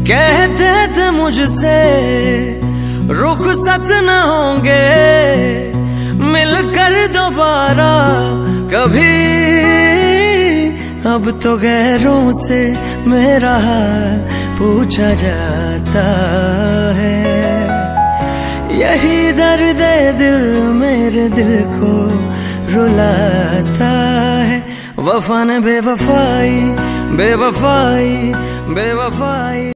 कहते थे मुझसे रुखसत न होंगे मिलकर दोबारा कभी, अब तो गैरों से मेरा हाल पूछा जाता है। यही दर्द दिल मेरे दिल को रुलाता है। वफा ने बेवफाई बेवफाई बेवफाई